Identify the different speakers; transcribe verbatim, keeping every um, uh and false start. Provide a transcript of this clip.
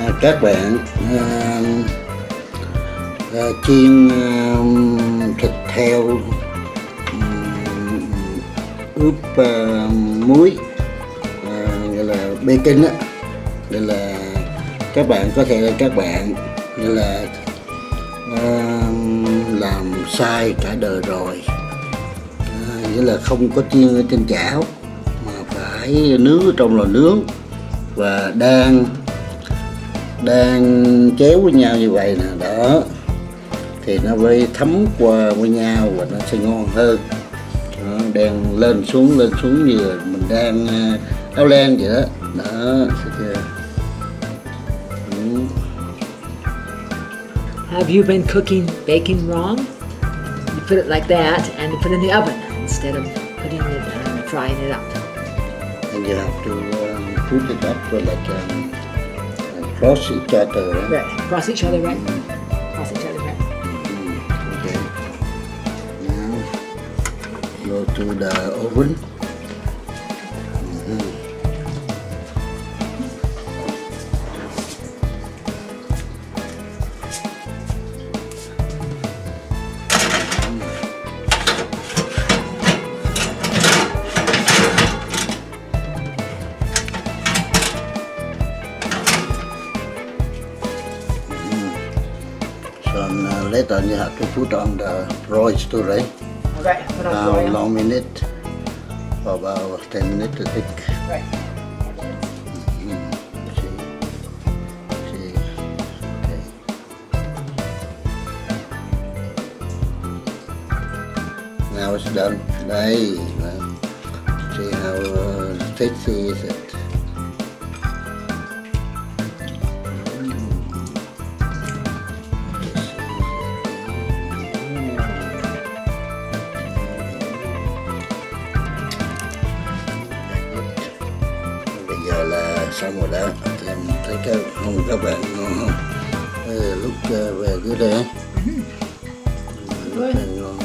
Speaker 1: à, các bạn à, à, chiên à, thịt heo um, ướp à, muối à, gọi là bacon á, đây là các bạn có thể các bạn như là à, làm sai cả đời rồi, à, nghĩa là không có chiên ở trên chảo mà phải nướng ở trong lò nướng và đang đang chéo với nhau như vậy nè, đó thì nó mới thấm qua với nhau và nó sẽ ngon hơn. Đó, đang lên xuống lên xuống như là mình đang áo len vậy đó, đó.
Speaker 2: Have you been cooking bacon wrong? You put it like that and you put it in the oven instead of putting it and frying it up.
Speaker 1: And you have to um, put it up for like um, cross each other. Right?
Speaker 2: Right. Cross each other, right? Cross each other, right?
Speaker 1: Mm, okay. Now go to the oven. Mm-hmm. So uh, later you have to put on the roast too, right?
Speaker 2: Right. Put on
Speaker 1: How
Speaker 2: oil.
Speaker 1: long minute? For about ten minutes to thick.
Speaker 2: Right.
Speaker 1: Mm, see, see, okay. Now it's done. Đây, see how uh, tasty is it? Bây giờ là xong rồi đó, em thấy cái không các bạn ngon không? Bây giờ lúc uh, về dưới đây, rất là ngon.